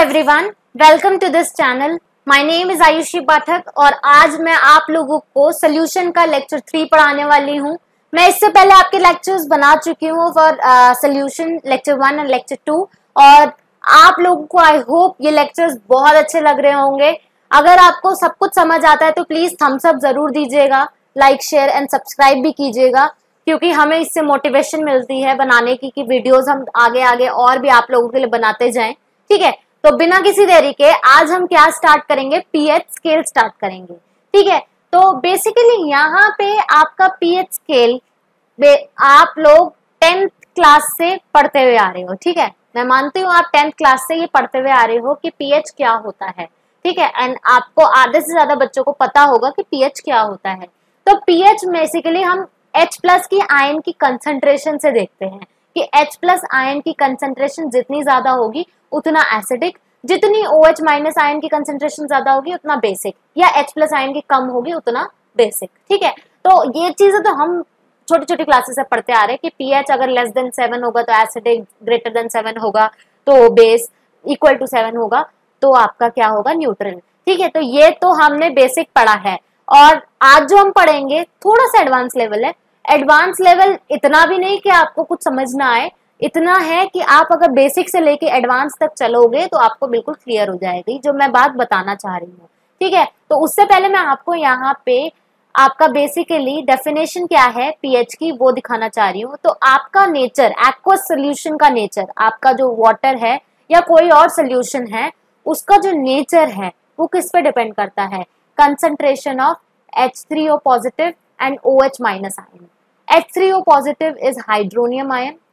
Everyone, welcome to this channel. My name is Ayushi Pathak और आज मैं आप लोगों को सोल्यूशन का लेक्चर 3 पढ़ाने वाली हूँ। मैं इससे पहले आपके लेक्चर्स बना चुकी हूँ for solution lecture 1 and lecture 2 और आप लोगों को आई होप ये लेक्चर्स बहुत अच्छे लग रहे होंगे। अगर आपको सब कुछ समझ आता है तो प्लीज थम्स अप जरूर दीजिएगा, लाइक शेयर एंड सब्सक्राइब भी कीजिएगा, क्योंकि हमें इससे मोटिवेशन मिलती है बनाने की कि वीडियोस हम आगे आगे और भी आप लोगों के लिए बनाते जाएं। ठीक है, तो बिना किसी देरी के आज हम क्या स्टार्ट करेंगे, पीएच स्केल स्टार्ट करेंगे। ठीक है, तो बेसिकली यहाँ पे आपका पीएच स्केल आप लोग 10th क्लास से पढ़ते हुए आ रहे हो। ठीक है, मैं मानती हूँ आप 10th क्लास से ये पढ़ते हुए आ रहे हो कि पीएच क्या होता है। ठीक है, एंड आपको आधे से ज्यादा बच्चों को पता होगा कि पीएच क्या होता है। तो पीएच बेसिकली हम H प्लस की आयन की कंसंट्रेशन से देखते हैं कि H प्लस आयन की कंसंट्रेशन जितनी ज्यादा होगी उतना एसिडिक, जितनी OH माइनस आयन की कंसंट्रेशन ज्यादा होगी उतना बेसिक, या H प्लस आयन की कम होगी उतना बेसिक। ठीक है, तो ये चीजें तो हम छोटी छोटी क्लासेस से पढ़ते आ रहे हैं कि पीएच अगर लेस देन 7 होगा तो एसिडिक, ग्रेटर देन 7 होगा तो बेस, इक्वल टू 7 होगा तो आपका क्या होगा, न्यूट्रल। ठीक है, तो ये तो हमने बेसिक पढ़ा है और आज जो हम पढ़ेंगे थोड़ा सा एडवांस लेवल है। एडवांस लेवल इतना भी नहीं कि आपको कुछ समझ ना आए, इतना है कि आप अगर बेसिक से लेके एडवांस तक चलोगे तो आपको बिल्कुल क्लियर हो जाएगी जो मैं बात बताना चाह रही हूँ। ठीक है, तो उससे पहले मैं आपको यहाँ पे आपका बेसिकली डेफिनेशन क्या है पीएच की वो दिखाना चाह रही हूँ। तो आपका नेचर, एक्वस सोल्यूशन का नेचर, आपका जो वाटर है या कोई और सोल्यूशन है उसका जो नेचर है वो किस पे डिपेंड करता है, concentration of H3O positive and OH minus ion. H3O positive is hydronium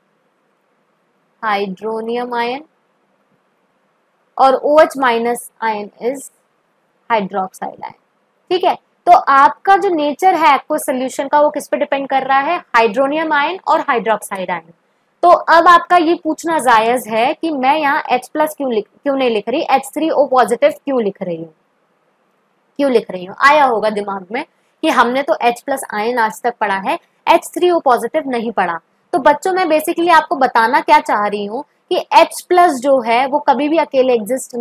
ion और OH minus ion is hydroxide ion. ठीक है, तो आपका जो नेचर है एक्वस सोल्यूशन का वो किस पे डिपेंड कर रहा है, हाइड्रोनियम आयन और हाइड्रोक्साइड आयन। तो अब आपका ये पूछना जायज है कि मैं यहाँ H प्लस क्यों नहीं लिख रही, H3O पॉजिटिव क्यों लिख रही हूँ। आया होगा दिमाग में कि हमने तो H प्लस आयन आज तक पढ़ा है, H3O पॉजिटिव नहीं पढ़ा। तो बच्चों मैं बेसिकली आपको बताना क्या चाह रही हूँ कि H प्लस जो है वो कभी भी अकेले एग्जिस्ट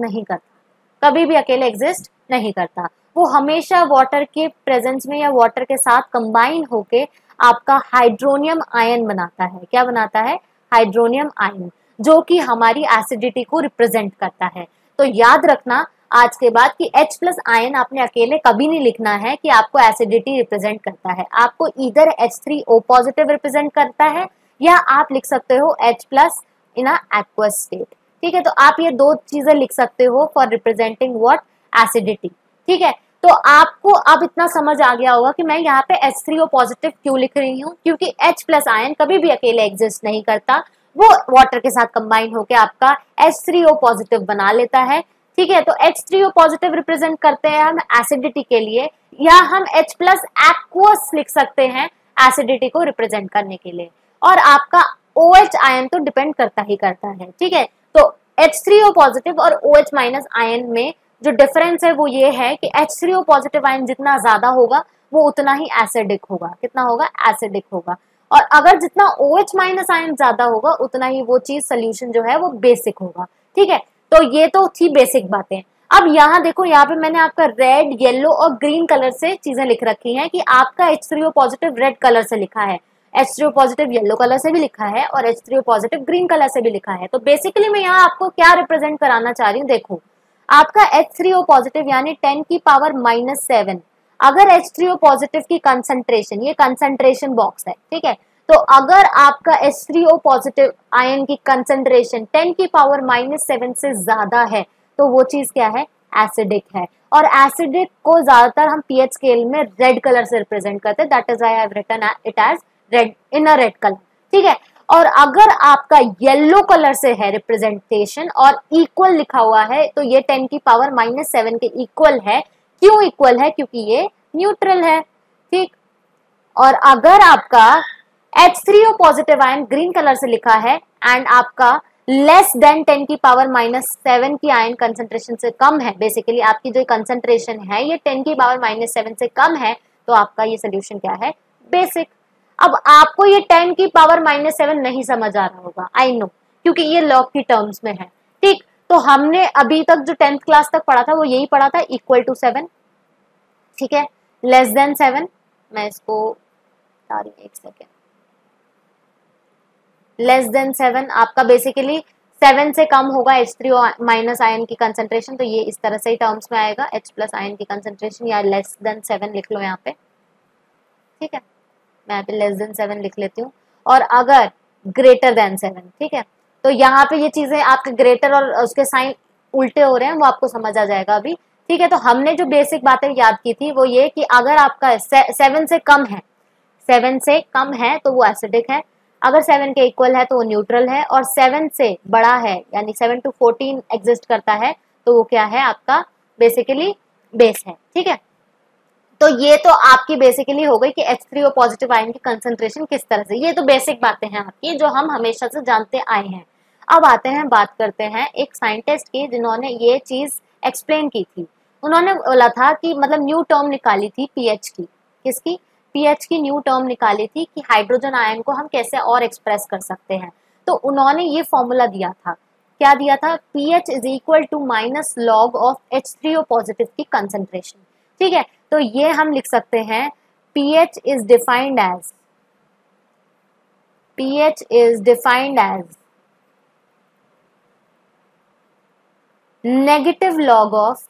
नहीं करता, वो हमेशा वाटर के प्रेजेंस में या वाटर के साथ कंबाइन होके आपका हाइड्रोनियम आयन बनाता है। क्या बनाता है, हाइड्रोनियम आयन, जो कि हमारी एसिडिटी को रिप्रेजेंट करता है। तो याद रखना आज के बाद कि H प्लस आयन आपने अकेले कभी नहीं लिखना है कि आपको एसिडिटी रिप्रेजेंट करता है, आपको इधर H3O पॉजिटिव रिप्रेजेंट करता है या आप लिख सकते हो H plus in a aqueous state. ठीक है, तो आप ये दो चीजें लिख सकते हो फॉर रिप्रेजेंटिंग व्हाट, एसिडिटी। ठीक है, तो आपको अब इतना समझ आ गया होगा कि मैं यहाँ पे H3O पॉजिटिव क्यों लिख रही हूँ, क्योंकि H प्लस आयन कभी भी अकेले एग्जिस्ट नहीं करता, वो वाटर के साथ कंबाइन होकर आपका H3O पॉजिटिव बना लेता है। ठीक है, तो H3O पॉजिटिव रिप्रेजेंट करते हैं हम एसिडिटी के लिए, या हम H प्लस एक्वस लिख सकते हैं एसिडिटी को रिप्रेजेंट करने के लिए, और आपका OH आयन तो डिपेंड करता ही करता है। ठीक है, तो H3O पॉजिटिव और OH माइनस आयन में जो डिफरेंस है वो ये है कि H3O पॉजिटिव आयन जितना ज्यादा होगा वो उतना ही एसिडिक होगा। कितना होगा, एसिडिक होगा, और अगर जितना OH माइनस आयन ज्यादा होगा उतना ही वो चीज सोल्यूशन जो है वो बेसिक होगा। ठीक है, तो ये तो थी बेसिक बातें। अब यहाँ देखो, यहाँ पे मैंने आपका रेड, येलो और ग्रीन कलर से चीजें लिख रखी हैं कि आपका H3O पॉजिटिव रेड कलर से लिखा है, H3O पॉजिटिव येलो कलर से भी लिखा है और H3O पॉजिटिव ग्रीन कलर से भी लिखा है। तो बेसिकली मैं यहाँ आपको क्या रिप्रेजेंट कराना चाह रही हूँ, देखो आपका H3O पॉजिटिव यानी 10 की पावर -7, अगर H3O पॉजिटिव की कंसंट्रेशन, ये कंसंट्रेशन बॉक्स है। ठीक है, तो अगर आपका H3O पॉजिटिव आयन की कंसंट्रेशन 10 की पावर -7 से ज्यादा है तो वो चीज क्या है, एसिडिक है, और एसिडिक को ज्यादातर हम पीएच स्केल में रेड कलर से रिप्रेजेंट करते हैं, that is I have written it as red, in a red colour. ठीक है, और अगर आपका येलो कलर से है रिप्रेजेंटेशन और इक्वल लिखा हुआ है तो ये 10 की पावर -7 के इक्वल है। क्यों इक्वल है, क्योंकि ये न्यूट्रल है। ठीक, और अगर आपका H3O positive ion green colour से लिखा है एंड आपका लेस देन 10 की पावर -7 की आयन कंसंट्रेशन से कम है, बेसिकली आपकी जो कंसंट्रेशन है ये 10 की पावर -7 से कम है, तो आपका ये सोल्यूशन क्या है, बेसिक। अब आपको ये 10 की पावर -7 नहीं समझ आ रहा होगा, आई नो, क्योंकि ये लॉग की टर्म्स में है। ठीक, तो हमने अभी तक जो 10th क्लास तक पढ़ा था वो यही पढ़ा था, इक्वल टू 7, ठीक है, लेस देन 7, मैं इसको बता रही हूँ, एक सेकेंड, लेस देन 7 आपका बेसिकली 7 से कम होगा H3O माइनस आयन की कंसंट्रेशन, तो ये इस तरह से ही टर्म्स में आएगा, H प्लस आयन की कंसंट्रेशन, या लेस देन 7 लिख लो यहाँ पे, ठीक है, मैं यहाँ पे लेस देन 7 लिख लेती हूँ, और अगर ग्रेटर देन 7, ठीक है, तो यहाँ पे ये चीजें आपके ग्रेटर और उसके साइन उल्टे हो रहे हैं, वो आपको समझ आ जाएगा अभी, ठीक है। तो हमने जो बेसिक बातें याद की थी वो ये कि अगर आपका 7 से कम है, 7 से कम है तो वो एसिडिक है, अगर 7 के इक्वल है तो वो न्यूट्रल है, और 7 से बड़ा है यानी 7 to 14 एग्जिस्ट करता है तो वो क्या है, आपका बेसिकली बेस है, ठीक है। तो ये तो आपकी बेसिकली हो गई कि H3O पॉजिटिव आयन की कंसंट्रेशन किस तरह से, ये तो बेसिक बातें हैं आपकी जो हम हमेशा से जानते आए हैं। अब आते हैं, बात करते हैं एक साइंटिस्ट की जिन्होंने ये चीज एक्सप्लेन की थी। उन्होंने बोला था कि मतलब न्यू टर्म निकाली थी पीएच की, किसकी, पीएच की न्यू टर्म निकाली थी कि हाइड्रोजन आयन को हम कैसे और एक्सप्रेस कर सकते हैं। तो उन्होंने ये फॉर्मूला दिया था, क्या दिया था, pH is equal to minus log of H3O positive की कंसंट्रेशन, ठीक है। तो ये हम लिख सकते हैं pH is defined as, pH is defined as negative log of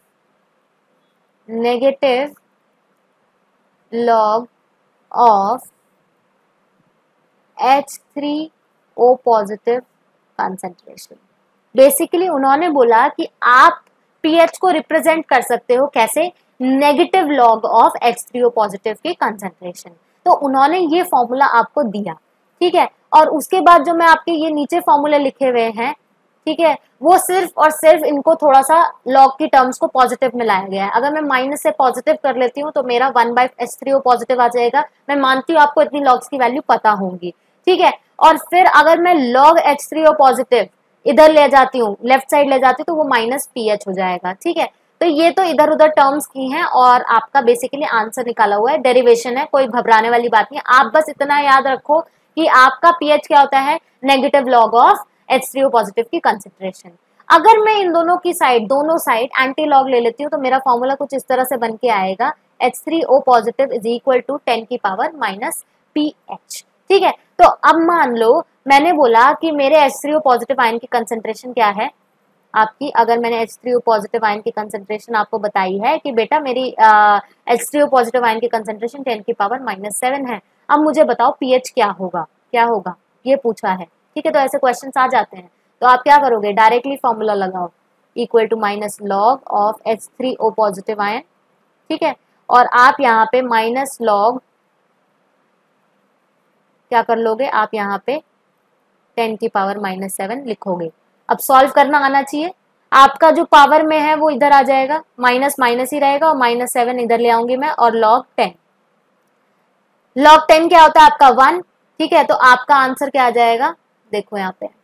H3O positive concentration. Basically उन्होंने बोला कि आप pH को रिप्रेजेंट कर सकते हो कैसे, negative log of H3O positive की कंसंट्रेशन। तो उन्होंने ये फॉर्मूला आपको दिया, ठीक है, और उसके बाद जो मैं आपके ये नीचे फॉर्मूले लिखे हुए हैं, ठीक है, वो सिर्फ और सिर्फ इनको थोड़ा सा लॉग की टर्म्स को पॉजिटिव में लाया गया है। अगर मैं माइनस से पॉजिटिव कर लेती हूँ तो मेरा 1/H3O पॉजिटिव आ जाएगा। मैं मानती हूँ आपको इतनी लॉग्स की वैल्यू पता होंगी, ठीक है। और फिर अगर मैं log H3O पॉजिटिव इधर ले जाती हूँ, लेफ्ट साइड ले जाती हूँ, तो वो माइनस पीएच हो जाएगा, ठीक है। तो ये तो इधर उधर टर्म्स की हैं और आपका बेसिकली आंसर निकाला हुआ है, डेरिवेशन है, कोई घबराने वाली बात नहीं। आप बस इतना याद रखो कि आपका पीएच क्या होता है, negative log of H3O positive की कंसंट्रेशन। अगर मैं इन दोनों की साइड, दोनों साइड एंटी लॉग ले लेती हूँ तो मेरा फॉर्मूला कुछ इस तरह से बन के आएगा, H3O positive is equal to 10 की पावर माइनस पीएच, ठीक है। तो अब मान लो मैंने बोला कि मेरे H3O पॉजिटिव आयन की कंसंट्रेशन क्या है आपकी, अगर मैंने H3O पॉजिटिव आयन की कंसंट्रेशन आपको बताई है कि बेटा मेरी H3O पॉजिटिव आयन की कंसंट्रेशन 10 की पावर माइनस 7 है, अब मुझे बताओ पीएच क्या होगा, क्या होगा, ये पूछा है, ठीक है। तो ऐसे क्वेश्चंस आ जाते हैं, तो आप क्या करोगे, डायरेक्टली फॉर्मूला लगाओ, equal to minus log of H3O positive ion, ठीक है, और आप यहाँ पे माइनस लॉग क्या कर लोगे, आप यहाँ पे 10 की पावर माइनस 7 लिखोगे। अब सॉल्व करना आना चाहिए, आपका जो पावर में है वो इधर आ जाएगा, माइनस माइनस ही रहेगा और माइनस 7 इधर ले आऊंगी मैं, और log 10, log 10 क्या होता है आपका 1, ठीक है। तो आपका आंसर क्या आ जाएगा, देखो यहाँ पे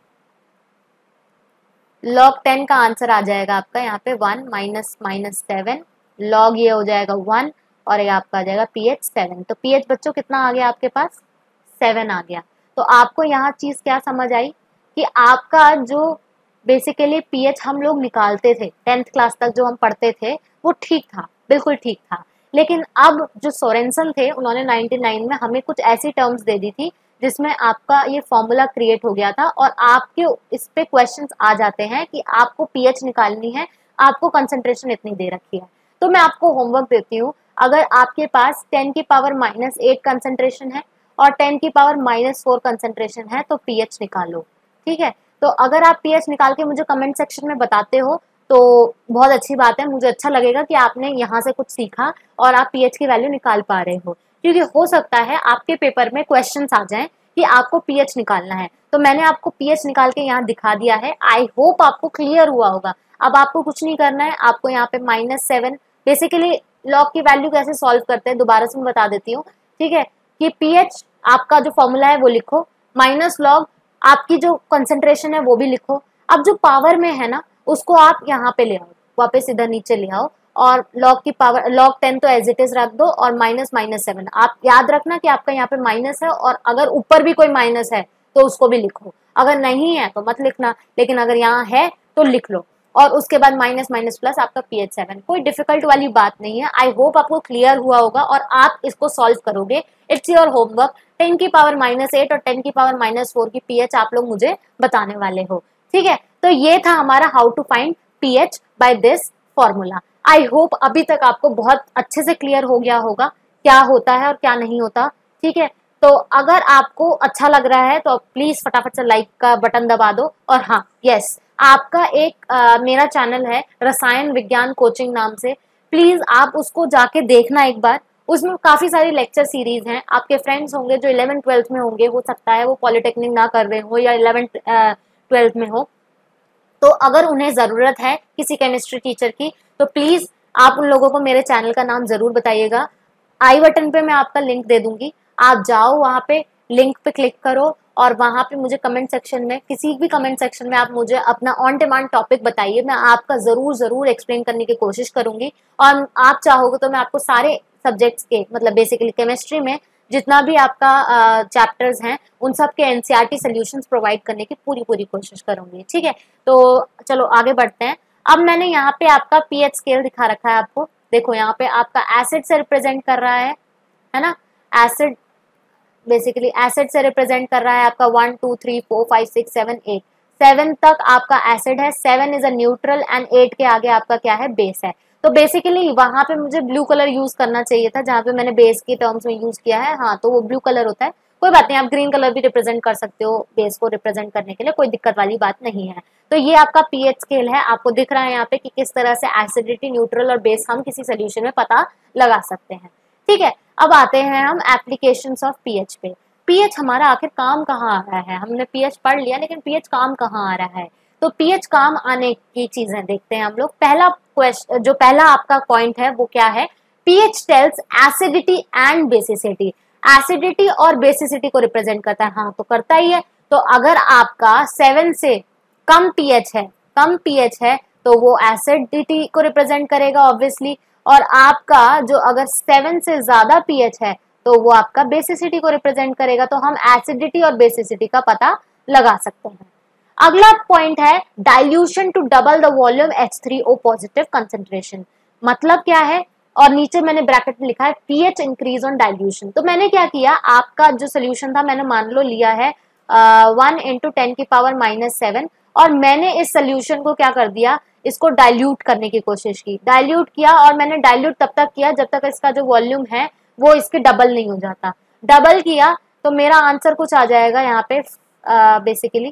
log 10 का आंसर आ जाएगा आपका यहाँ पे 1 माइनस माइनस 7, log ये हो जाएगा 1 और ये आपका आ जाएगा pH 7। तो pH बच्चों कितना आ गया आपके पास, 7 आ गया। तो आपको यहाँ चीज क्या समझ आई कि आपका जो बेसिकली pH हम लोग निकालते थे 10th क्लास तक जो हम पढ़ते थे वो ठीक था, बिल्कुल ठीक था, लेकिन अब जो सोरेनसन थे उन्होंने 99 में हमें कुछ ऐसी टर्म्स दे दी थी जिसमें आपका ये फॉर्मूला क्रिएट हो गया था, और आपके इस पे क्वेश्चंस आ जाते हैं कि आपको pH निकालनी है, आपको कंसंट्रेशन इतनी दे रखी है। तो मैं आपको होमवर्क देती हूँ, अगर आपके पास 10 की पावर माइनस 8 कंसंट्रेशन है और 10 की पावर माइनस 4 कंसंट्रेशन है तो pH निकालो, ठीक है। तो अगर आप pH निकाल के मुझे कमेंट सेक्शन में बताते हो तो बहुत अच्छी बात है, मुझे अच्छा लगेगा कि आपने यहाँ से कुछ सीखा और आप pH की वैल्यू निकाल पा रहे हो, क्योंकि हो सकता है आपके पेपर में क्वेश्चंस आ जाएं कि आपको pH निकालना है। तो मैंने आपको pH निकाल के यहाँ दिखा दिया है, आई होप आपको क्लियर हुआ होगा। अब आपको कुछ नहीं करना है, आपको यहाँ पे -7 बेसिकली लॉग की वैल्यू कैसे सॉल्व करते हैं दोबारा से मैं बता देती हूँ, ठीक है, कि pH आपका जो फॉर्मूला है वो लिखो, माइनस लॉग आपकी जो कंसंट्रेशन है वो भी लिखो, अब जो पावर में है ना उसको आप यहाँ पे ले आओ, वापस इधर नीचे ले आओ, और लॉग की पावर log 10 तो एज इट इज रख दो, और -7 आप याद रखना कि आपका यहाँ पे माइनस है, और अगर ऊपर भी कोई माइनस है तो उसको भी लिखो, अगर नहीं है तो मत लिखना, लेकिन अगर यहाँ है तो लिख लो। और उसके बाद माइनस माइनस प्लस आपका pH 7। कोई डिफिकल्ट वाली बात नहीं है। आई होप आपको क्लियर हुआ होगा और आप इसको सॉल्व करोगे। It's your homework. 10 की पावर -8 और 10 की पावर -4 की pH आप लोग मुझे बताने वाले हो, ठीक है। तो ये था हमारा how to find pH by this formula. I hope अभी तक आपको बहुत अच्छे से क्लियर हो गया होगा क्या होता है और क्या नहीं होता, ठीक है। तो अगर आपको अच्छा लग रहा है तो प्लीज फटाफट से लाइक का बटन दबा दो। और हाँ, यस, आपका एक मेरा चैनल है रसायन विज्ञान कोचिंग नाम से, प्लीज आप उसको जाके देखना एक बार। उसमें काफी सारी लेक्चर सीरीज हैं। आपके फ्रेंड्स होंगे जो 11th 12th में होंगे, हो सकता है वो पॉलिटेक्निक ना कर रहे हो या 11th 12th में हो, तो अगर उन्हें जरूरत है किसी केमिस्ट्री टीचर की तो प्लीज आप उन लोगों को मेरे चैनल का नाम जरूर बताइएगा। आई बटन पे मैं आपका लिंक दे दूंगी, आप जाओ वहां पे, लिंक पे क्लिक करो और वहां पे मुझे कमेंट सेक्शन में, किसी भी कमेंट सेक्शन में आप मुझे अपना ऑन डिमांड टॉपिक बताइए। मैं आपका जरूर एक्सप्लेन करने की कोशिश करूंगी। और आप चाहोगे तो मैं आपको सारे सब्जेक्ट्स के, मतलब बेसिकली केमिस्ट्री में जितना भी आपका चैप्टर्स हैं उन सब के एनसीईआरटी सॉल्यूशंस प्रोवाइड करने की पूरी कोशिश करूंगी, ठीक है। तो चलो आगे बढ़ते हैं। अब मैंने यहाँ पे आपका पीएच स्केल दिखा रखा है आपको, देखो यहाँ पे आपका एसिड से रिप्रेजेंट कर रहा है ना। एसिड बेसिकली एसिड से रिप्रेजेंट कर रहा है आपका 1 2 3 4 5 6 7 8, 7 तक आपका एसिड है, 7 इज अ न्यूट्रल एंड 8 के आगे आपका क्या है, बेस है। तो बेसिकली वहां पे मुझे ब्लू कलर यूज करना चाहिए था जहां पे मैंने बेस के टर्म्स में यूज किया है, हाँ तो वो ब्लू कलर होता है। कोई बात नहीं, आप ग्रीन कलर भी रिप्रेजेंट कर सकते हो बेस को रिप्रेजेंट करने के लिए, कोई दिक्कत वाली बात नहीं है। तो ये आपका पीएच स्केल है, आपको दिख रहा है यहाँ पे कि किस तरह से एसिडिटी, न्यूट्रल और बेस हम किसी सोल्यूशन में पता लगा सकते हैं, ठीक है। अब आते हैं हम एप्लीकेशंस ऑफ पीएच पे। पीएच हमारा आखिर काम कहाँ आ रहा है, हमने पीएच पढ़ लिया लेकिन पीएच काम कहाँ आ रहा है। तो पीएच काम आने की चीजें देखते हैं हम लोग। पहला क्वेश्चन, जो पहला आपका पॉइंट है वो क्या है, pH tells acidity and basicity. Acidity और बेसिसिटी को रिप्रेजेंट करता है, हाँ तो करता ही है। तो अगर आपका 7 से कम पीएच है तो वो एसिडिटी को रिप्रेजेंट करेगा ऑब्वियसली, और आपका जो अगर 7 से ज्यादा पीएच है तो वो आपका बेसिसिटी को रिप्रेजेंट करेगा। तो हम एसिडिटी और बेसिसिटी का पता लगा सकते हैं। अगला पॉइंट है dilution to double the volume H3O positive concentration. मतलब क्या है, और नीचे मैंने ब्रैकेट में लिखा है पीएच इंक्रीज ऑन डाइल्यूशन। तो मैंने क्या किया, आपका जो सोल्यूशन था मैंने मान लो लिया है 1 × 10 की पावर -7, और मैंने इस सोल्यूशन को क्या कर दिया, इसको डाइल्यूट करने की कोशिश की, डाइल्यूट किया। और मैंने डाइल्यूट तब तक किया जब तक इसका जो वॉल्यूम है वो इसके डबल नहीं हो जाता। डबल किया तो मेरा आंसर कुछ आ जाएगा यहाँ पे, बेसिकली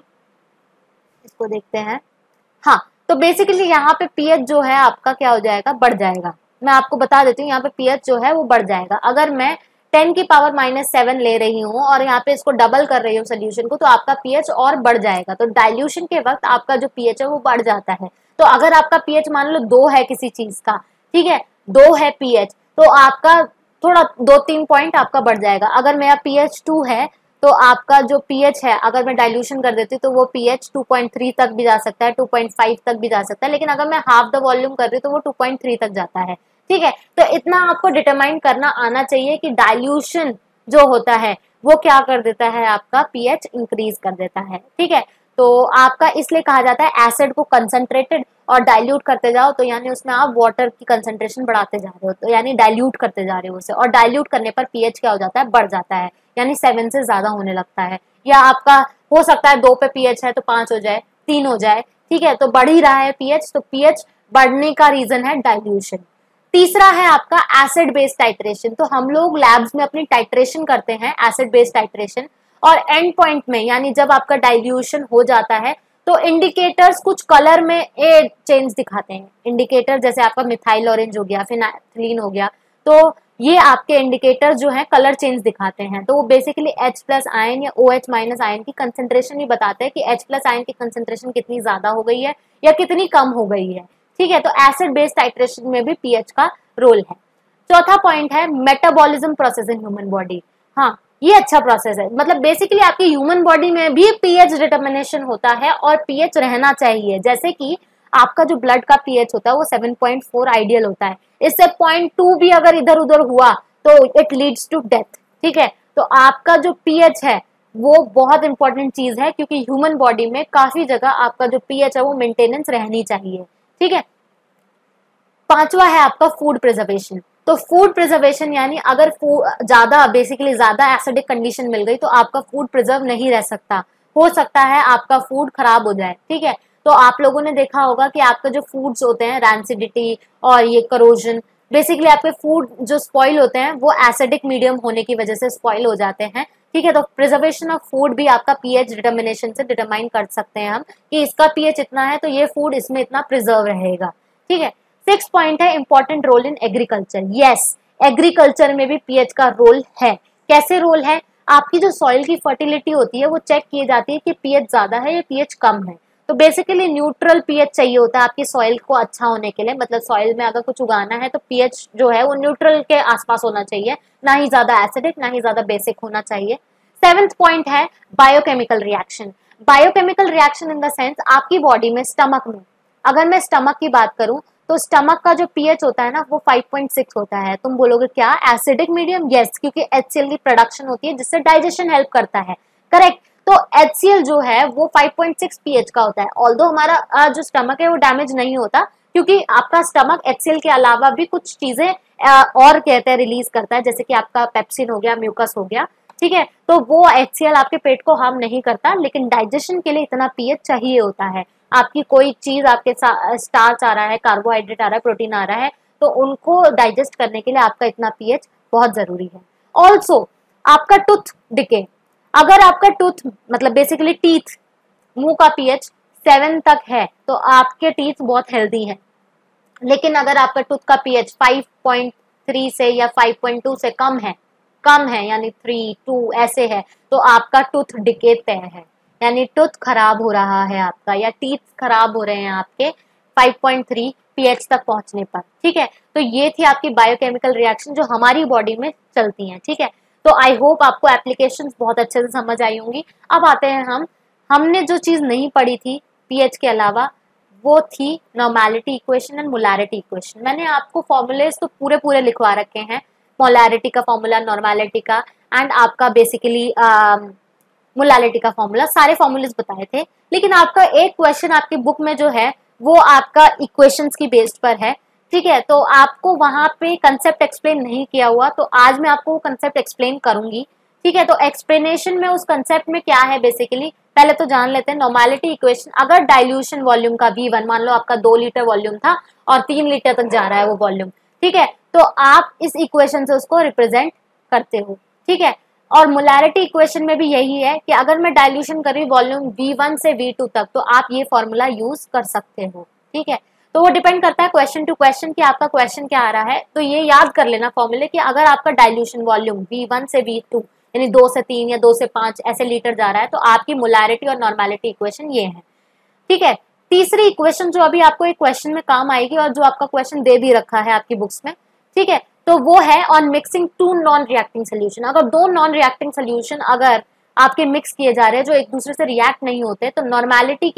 इसको देखते हैं। हाँ, तो बेसिकली यहाँ पे पीएच जो है आपका क्या हो जाएगा, बढ़ जाएगा। मैं आपको बता देती हूँ, यहाँ पे पीएच जो है वो बढ़ जाएगा। अगर मैं 10 की पावर -7 ले रही हूँ और यहाँ पे इसको डबल कर रही हूँ सोल्यूशन को, तो आपका पीएच और बढ़ जाएगा। तो डाइल्यूशन के वक्त आपका जो पीएच है वो बढ़ जाता है। तो अगर आपका पीएच मान लो 2 है किसी चीज का, ठीक है, 2 है पीएच, तो आपका थोड़ा 2-3 पॉइंट आपका बढ़ जाएगा। अगर मेरा पीएच 2 है तो आपका जो पीएच है, अगर मैं डाइल्यूशन कर देती हूँ तो वो पीएच 2.3 तक भी जा सकता है, 2.5 तक भी जा सकता है। लेकिन अगर मैं हाफ द वॉल्यूम कर रही हूँ तो वो 2.3 तक जाता है, ठीक है। तो इतना आपको डिटरमाइन करना आना चाहिए कि डाइल्यूशन जो होता है वो क्या कर देता है, आपका पीएच इंक्रीज कर देता है, ठीक है। तो आपका इसलिए कहा जाता है एसिड को कंसंट्रेटेड और डाइल्यूट करते जाओ, तो यानी उसमें आप वाटर की कंसंट्रेशन बढ़ाते जा रहे हो, तो यानी डाइल्यूट करते जा रहे हो उसे, और डाइल्यूट करने पर पीएच क्या हो जाता है, बढ़ जाता है, यानी 7 से ज्यादा होने लगता है। या आपका हो सकता है 2 पे पीएच है तो 5 हो जाए, 3 हो जाए, ठीक है। तो बढ़ ही रहा है पीएच, तो पीएच बढ़ने का रीजन है डाइल्यूशन। तीसरा है आपका एसिड बेस टाइट्रेशन। तो हम लोग लैब्स में अपनी टाइट्रेशन करते हैं, एसिड बेस टाइट्रेशन, और एंड पॉइंट में यानी जब आपका डाइल्यूशन हो जाता है तो इंडिकेटर्स कुछ कलर में चेंज दिखाते हैं। इंडिकेटर जैसे आपका मिथाइल ऑरेंज हो गया, फिनाइलिन हो गया, तो ये आपके इंडिकेटर जो है कलर चेंज दिखाते हैं। तो वो बेसिकली H+ आयन या OH- आयन की कंसेंट्रेशन ही बताते हैं कि H+ आयन की कंसेंट्रेशन कितनी ज्यादा हो गई है या कितनी कम हो गई है, ठीक है। तो एसिड बेस टाइट्रेशन में भी पीएच का रोल है। चौथा पॉइंट है metabolism process in human body. हाँ, ये अच्छा प्रोसेस है, मतलब बेसिकली आपकी ह्यूमन बॉडी में भी पीएच डिटर्मिनेशन होता है और पीएच रहना चाहिए। जैसे कि आपका जो ब्लड का पीएच होता है वो 7.4 आइडियल होता है, इससे 0.2 भी अगर इधर उधर हुआ तो इट लीड्स टू डेथ, ठीक है। तो आपका जो पीएच है वो बहुत इंपॉर्टेंट चीज है, क्योंकि ह्यूमन बॉडी में काफी जगह आपका जो पीएच है वो मेंटेनेंस रहनी चाहिए। ठीक है, पांचवा है आपका फूड प्रिजर्वेशन। तो फूड प्रिजर्वेशन यानी अगर ज्यादा बेसिकली ज्यादा एसिडिक कंडीशन मिल गई तो आपका फूड प्रिजर्व नहीं रह सकता, हो सकता है आपका फूड खराब हो जाए। ठीक है, तो आप लोगों ने देखा होगा कि आपका जो फूड्स होते हैं रैंसिडिटी और ये करोजन, बेसिकली आपके फूड जो स्पॉइल होते हैं वो एसिडिक मीडियम होने की वजह से स्पॉइल हो जाते हैं। ठीक है, तो प्रिजर्वेशन ऑफ फूड भी आपका पीएच डिटर्मिनेशन से डिटरमाइन कर सकते हैं हम कि इसका पीएच इतना है तो ये फूड इसमें इतना प्रिजर्व रहेगा। ठीक है, 6 पॉइंट है important role in agriculture. Yes, agriculture में भी पीएच का रोल है। कैसे रोल है? आपकी जो सॉइल की फर्टिलिटी होती है वो चेक की जाती है कि पीएच ज्यादा है या पीएच कम है। तो बेसिकली न्यूट्रल पीएच चाहिए होता है आपकी सॉइल को अच्छा होने के लिए, मतलब सॉइल में अगर कुछ उगाना है तो पीएच जो है वो न्यूट्रल के आसपास होना चाहिए, ना ही ज्यादा एसिडिक ना ही ज्यादा बेसिक होना चाहिए। 7th पॉइंट है biochemical reaction. Biochemical reaction in the sense आपकी बॉडी में स्टमक में, अगर मैं स्टमक की बात करूं तो स्टमक का जो पीएच होता है ना वो 5.6 होता है। तुम बोलोगे क्या एसिडिक मीडियम? यस, क्योंकि HCl की प्रोडक्शन होती है जिससे डाइजेशन हेल्प करता है। करेक्ट, तो HCl जो है वो 5.6 पीएच का होता है। ऑल्दो हमारा जो स्टमक है वो डैमेज नहीं होता, क्योंकि आपका स्टमक HCl के अलावा भी कुछ चीजें और कहते हैं रिलीज करता है, जैसे कि आपका पेप्सिन हो गया, म्यूकस हो गया। ठीक है, तो वो HCl आपके पेट को हार्म नहीं करता, लेकिन डाइजेशन के लिए इतना पीएच चाहिए होता है। आपकी कोई चीज आपके स्टार्च आ रहा है, कार्बोहाइड्रेट आ रहा है, प्रोटीन आ रहा है, तो उनको डाइजेस्ट करने के लिए आपका इतना पीएच बहुत जरूरी है। ऑल्सो आपका टूथ डिके, अगर आपका टूथ मतलब बेसिकली टीथ, मुंह का पीएच 7 तक है तो आपके टीथ बहुत हेल्दी है। लेकिन अगर आपका टूथ का पीएच 5.3 से या 5.2 से कम है यानी 3, 2 ऐसे है, तो आपका टूथ डिके तय है, यानी टूथ खराब हो रहा है आपका, या टीथ खराब हो रहे हैं आपके 5.3 पीएच तक पहुंचने पर। ठीक है, तो ये थी आपकी बायोकेमिकल रिएक्शन जो हमारी बॉडी में चलती हैं। ठीक है, तो आई होप आपको एप्लीकेशंस बहुत अच्छे से समझ आई होंगी। अब आते हैं हमने जो चीज नहीं पढ़ी थी पीएच के अलावा, वो थी normality equation and molarity equation. मैंने आपको फॉर्मूलेज तो पूरे लिखवा रखे हैं, मोलैरिटी का फॉर्मूला, नॉर्मेलिटी का, एंड आपका बेसिकली मोलैलिटी का फॉर्मूला, सारे फॉर्मूलेज बताए थे। लेकिन आपका एक क्वेश्चन आपकी बुक में जो है वो आपका इक्वेशंस की बेस्ड पर है। ठीक है, तो आपको वहां पे कंसेप्ट एक्सप्लेन नहीं किया हुआ, तो आज मैं आपको कंसेप्ट एक्सप्लेन करूंगी। ठीक है, तो एक्सप्लेनेशन में उस कंसेप्ट में क्या है बेसिकली पहले तो जान लेते हैं। नॉर्मेलिटी इक्वेशन, अगर डाइल्यूशन वॉल्यूम का V1 मान लो आपका 2 लीटर वॉल्यूम था और 3 लीटर तक जा रहा है वो वॉल्यूम, ठीक है, तो आप इस इक्वेशन से उसको रिप्रेजेंट करते हो। ठीक है, और मोलैरिटी इक्वेशन में भी यही है कि अगर मैं डाइल्यूशन कर रही हूँ वॉल्यूम V1 से V2 तक, तो आप ये फॉर्मूला यूज कर सकते हो। ठीक है, तो वो डिपेंड करता है क्वेश्चन टू क्वेश्चन कि आपका क्वेश्चन क्या आ रहा है। तो ये याद कर लेना फॉर्मूले कि अगर आपका डाइल्यूशन वॉल्यूम V1 से V2 यानी 2 से 3 या 2 से 5 ऐसे लीटर जा रहा है, तो आपकी मोलैरिटी और नॉर्मेलिटी इक्वेशन ये है। ठीक है, तीसरी इक्वेशन जो अभी आपको एक क्वेश्चन में काम आएगी और जो आपका क्वेश्चन दे भी रखा है आपकी बुक्स में, ठीक है, तो वो है on mixing 2 non reacting solution. अगर 2 नॉन रिएक्टिंग सोल्यूशन अगर आपके मिक्स किए जा रहे हैं जो एक दूसरे से रिएक्ट नहीं होते, तो नॉर्मेलिटी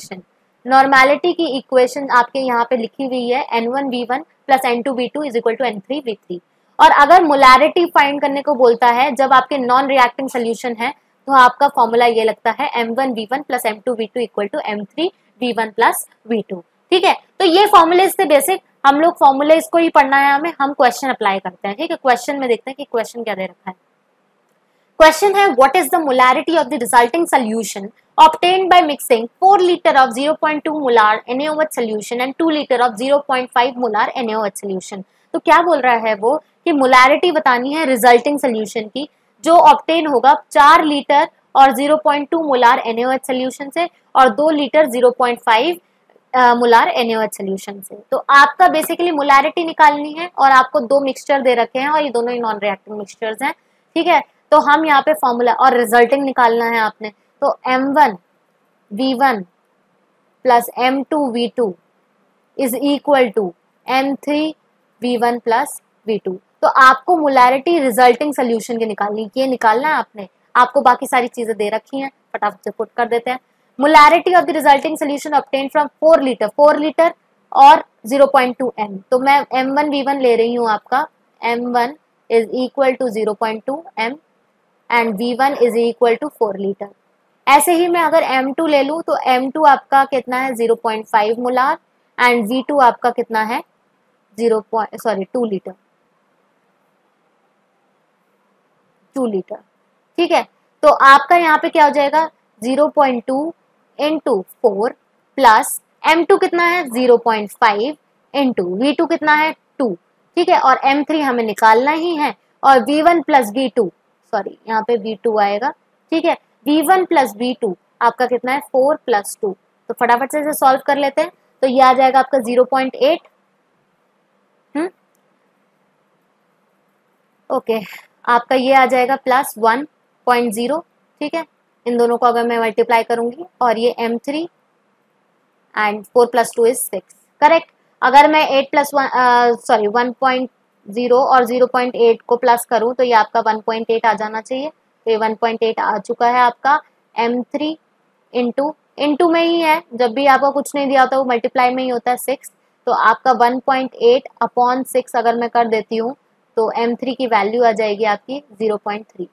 की इक्वेशन आपके यहाँ पे लिखी हुई है N1V1 plus N2V2 is equal to N3V3। और अगर मोलैरिटी फाइंड करने को बोलता है जब आपके नॉन रिएक्टिंग सोल्यूशन है, तो आपका फॉर्मूला ये लगता है M1V1 plus M2V2 equal to M3V1 plus V2। ठीक है, तो ये फॉर्मूले से बेसिक हम लोग फॉर्मूले इसको ही पढ़ना है हमें, हम क्वेश्चन अप्लाई करते हैं। ठीक है, क्वेश्चन में देखते हैं कि क्वेश्चन क्या दे रखा है। क्वेश्चन है what is the molarity of the resulting solution obtained by mixing 4 liter of 0.2 molar NaOH solution and 2 liter of 0.5 molar NaOH solution। तो क्या बोल रहा है वो कि मोलैरिटी बतानी है रिजल्टिंग सोल्यूशन की जो ऑब्टेन होगा 4 लीटर और 0.2 मोलार NaOH सोल्यूशन से और 2 लीटर 0.5 मोलार NaOH सोल्यूशन से। तो आपका बेसिकली मोलैरिटी निकालनी है और आपको 2 मिक्सचर दे रखे हैं और ये दोनों ही नॉन रिएक्टिव मिक्सचर्स हैं। ठीक है, तो हम यहाँ पे फॉर्मूला और रिजल्टिंग निकालना है आपने, तो M1V1 plus M2V2 is equal to M3V1 plus V2। तो आपको मोलैरिटी रिजल्टिंग सोल्यूशन की निकालनी, ये निकालना है आपने, आपको बाकी सारी चीजें दे रखी हैं, फटाफट से पुट कर देते हैं। Molarity of the resulting solution obtain from 4 litre और 0.2 M। तो मैं M1V1 ले रही हूँ आपका, M1 is equal to 0.2 M and V1 is equal to 4 litre. ऐसे ही मैं अगर M2 ले लूँ तो M2 आपका कितना है 0.5 मोलार एंड V2 आपका कितना है 2 लीटर, 2 लीटर। ठीक है, तो आपका यहाँ पे क्या हो जाएगा 0.2 इंटू 4 प्लस M2 कितना है 0.5 इंटू V2 कितना है 2। ठीक है, और M3 हमें निकालना ही है, और V1 प्लस V2, सॉरी यहाँ पे V2 आएगा। ठीक है, V1 प्लस V2 आपका कितना है 4 प्लस 2। तो फटाफट से इसे सॉल्व कर लेते हैं। तो ये आ जाएगा आपका 0.8। ओके, आपका ये आ जाएगा प्लस 1.0। ठीक है, इन दोनों को अगर मैं मल्टीप्लाई करूंगी, और ये M3 and 4 plus 2 is 6, correct. अगर मैं 1.0 और 0.8 को प्लस करूं तो ये आपका 1.8 आ जाना चाहिए। तो ये 1.8 आ चुका है आपका। M3 इंटू में ही है, जब भी आपको कुछ नहीं दिया होता वो मल्टीप्लाई में ही होता है 6। तो आपका 1.8 अपॉन 6 अगर मैं कर देती हूँ तो M3 की वैल्यू आ जाएगी आपकी 0.3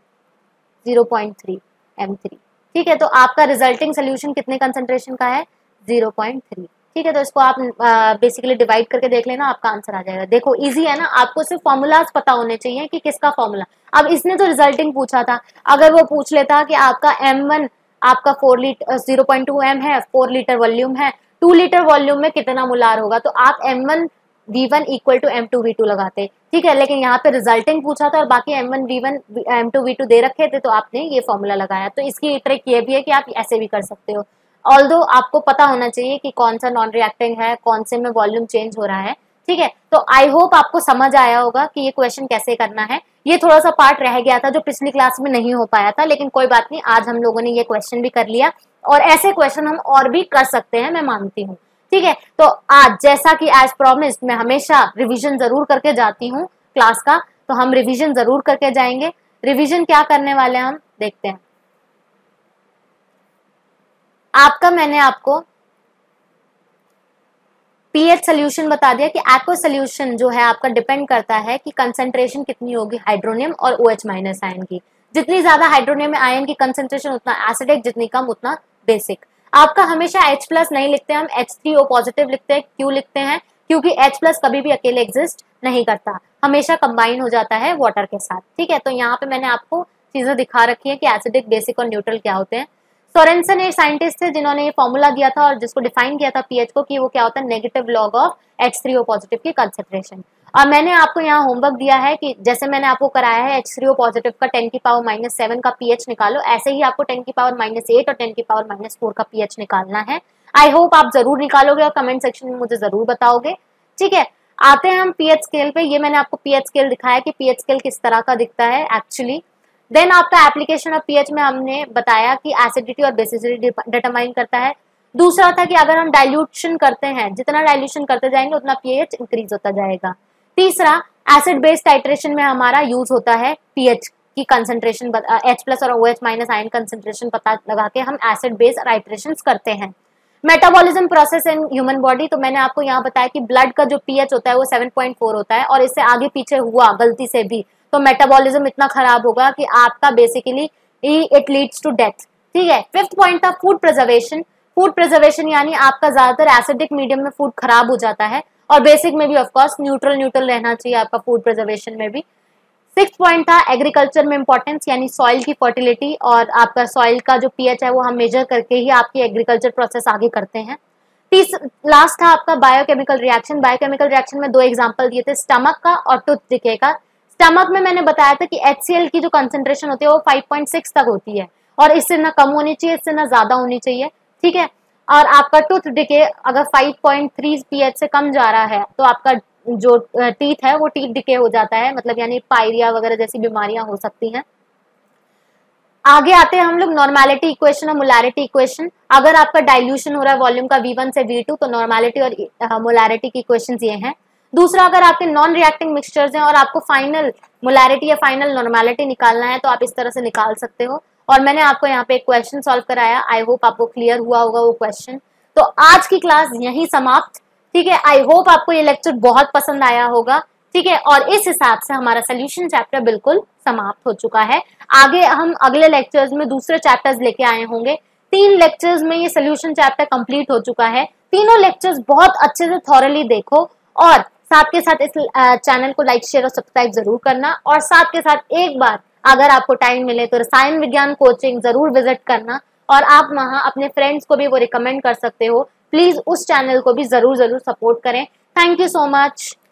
M3। ठीक है, तो आपका रिजल्टिंग सोल्यूशन कितने कंसंट्रेशन का है 0.3। ठीक है, तो इसको आप बेसिकली डिवाइड करके देख लेना, आपका आंसर आ जाएगा। देखो इजी है ना, आपको सिर्फ फॉर्मूलाज पता होने चाहिए कि किसका फॉर्मूला। अब इसने तो रिजल्टिंग पूछा था, अगर वो पूछ लेता कि आपका M1 आपका 4 लीटर 0.2 M है, 4 लीटर वॉल्यूम है, 2 लीटर वॉल्यूम में कितना मोलार होगा, तो आप M1 V1 equal to M2 V2 लगाते। ठीक है, लेकिन यहाँ पे रिजल्टिंग पूछा था और बाकी M1 V1 M2 V2 दे रखे थे, तो आपने ये फॉर्मूला लगाया। तो इसकी ट्रिक ये भी है कि आप ऐसे भी कर सकते हो। ऑल्दो आपको पता होना चाहिए कि कौन सा नॉन रिएक्टिंग है, कौन से में वॉल्यूम चेंज हो रहा है। ठीक है, तो आई होप आपको समझ आया होगा कि ये क्वेश्चन कैसे करना है। ये थोड़ा सा पार्ट रह गया था जो पिछली क्लास में नहीं हो पाया था, लेकिन कोई बात नहीं, आज हम लोगों ने ये क्वेश्चन भी कर लिया, और ऐसे क्वेश्चन हम और भी कर सकते हैं, मैं मानती हूँ। ठीक है, तो आज जैसा कि एज प्रॉमिस्ड मैं हमेशा रिवीजन जरूर करके जाती हूँ क्लास का, तो हम रिवीजन जरूर करके जाएंगे। रिवीजन क्या करने वाले हैं हम देखते हैं। आपका मैंने आपको पीएच सोल्यूशन बता दिया कि एक्वा सोल्यूशन जो है आपका डिपेंड करता है कि कंसंट्रेशन कितनी होगी हाइड्रोनियम और OH माइनस आयन की। जितनी ज्यादा हाइड्रोनियम में आयन की कंसंट्रेशन उतना एसिडिक, जितनी कम उतना बेसिक। आपका हमेशा H+ नहीं लिखते हम, H3O पॉजिटिव लिखते हैं। क्यों लिखते हैं? क्योंकि H+ कभी भी अकेले एग्जिस्ट नहीं करता, हमेशा कंबाइन हो जाता है वाटर के साथ। ठीक है, तो यहाँ पे मैंने आपको चीजें दिखा रखी है कि एसिडिक, बेसिक और न्यूट्रल क्या होते हैं। सोरेनसन एक साइंटिस्ट थे जिन्होंने ये फॉर्मूला दिया था और जिसको डिफाइन किया था पीएच को, कि वो क्या होता है negative log of H3O positive की कंसेंट्रेशन। और मैंने आपको यहाँ होमवर्क दिया है कि जैसे मैंने आपको कराया है H3O पॉजिटिव का 10⁻⁻7 का पीएच निकालो, ऐसे ही आपको 10⁻⁻8 और 10⁻⁻4 का पीएच निकालना है। आई होप आप जरूर निकालोगे और कमेंट सेक्शन में मुझे जरूर बताओगे। ठीक है, आते हैं हम पीएच स्केल पे। ये मैंने आपको पीएच स्केल दिखाया कि पीएच स्केल किस तरह का दिखता है एक्चुअली। देन आपका एप्लीकेशन ऑफ पीएच में हमने बताया कि एसिडिटी और बेसिसिटी डिटरमाइन करता है। दूसरा था कि अगर हम डाइल्यूशन करते हैं, जितना डाइल्यूशन करते जाएंगे उतना पीएच इंक्रीज होता जाएगा। तीसरा, एसिड बेस टाइट्रेशन में हमारा यूज होता है पीएच की कंसंट्रेशन, H+ और OH माइनस आयन कंसंट्रेशन पता लगा के हम एसिड बेस टाइट्रेशन करते हैं। Metabolism process in human body, तो मैंने आपको यहाँ बताया कि ब्लड का जो पीएच होता है वो 7.4 होता है, और इससे आगे पीछे हुआ गलती से भी तो मेटाबॉलिज्म इतना खराब होगा कि आपका basically it leads to death. ठीक है, फिफ्थ पॉइंट था फूड प्रिजर्वेशन। फूड प्रिजर्वेशन यानी आपका ज्यादातर एसिडिक मीडियम में फूड खराब हो जाता है, और बेसिक में भी ऑफ कोर्स न्यूट्रल रहना चाहिए आपका फूड प्रिजर्वेशन में भी। सिक्स पॉइंट था एग्रीकल्चर में इंपॉर्टेंस, यानी सॉइल की फर्टिलिटी, और आपका सॉइल का जो पीएच है वो हम मेजर करके ही आपकी एग्रीकल्चर प्रोसेस आगे करते हैं। लास्ट था आपका बायोकेमिकल रिएक्शन। बायोकेमिकल रिएक्शन में दो एग्जांपल दिए थे, स्टमक का और टूथ डिके का। स्टमक में मैंने बताया था कि HCl की जो कंसेंट्रेशन होती है वो 5.6 तक होती है, और इससे ना कम होनी चाहिए, इससे ना ज्यादा होनी चाहिए। ठीक है, और आपका टूथ डिके अगर 5.3 pH से कम जा रहा है तो आपका जो टीथ है वो टीथ डिके हो जाता है, मतलब यानी पायरिया वगैरह जैसी बीमारियां हो सकती हैं। आगे आते हैं हम लोग नॉर्मेलिटी इक्वेशन और मोलैरिटी इक्वेशन। अगर आपका डाइल्यूशन हो रहा है वॉल्यूम का V1 से V2 तो नॉर्मेलिटी और मोलैरिटी की इक्वेशंस ये हैं। दूसरा, अगर आपके नॉन रिएक्टिंग मिक्सचर्स हैं और आपको फाइनल मोलैरिटी या फाइनल नॉर्मेलिटी निकालना है तो आप इस तरह से निकाल सकते हो। और मैंने आपको यहाँ पे एक क्वेश्चन सॉल्व कराया, आई होप आपको क्लियर हुआ होगा वो क्वेश्चन। तो आज की क्लास यहीं समाप्त। ठीक है, आई होप आपको ये लेक्चर बहुत पसंद आया होगा। ठीक है, और इस हिसाब से हमारा सोल्यूशन चैप्टर बिल्कुल समाप्त हो चुका है। आगे हम अगले लेक्चर्स में दूसरे चैप्टर्स लेके आए होंगे। 3 लेक्चर्स में ये सोल्यूशन चैप्टर कंप्लीट हो चुका है। तीनों लेक्चर्स बहुत अच्छे से थॉरली देखो और साथ के साथ इस चैनल को लाइक शेयर और सब्सक्राइब जरूर करना, और साथ के साथ एक बार अगर आपको टाइम मिले तो रसायन विज्ञान कोचिंग जरूर विजिट करना, और आप वहां अपने फ्रेंड्स को भी वो रिकमेंड कर सकते हो। प्लीज उस चैनल को भी जरूर सपोर्ट करें। Thank you so much.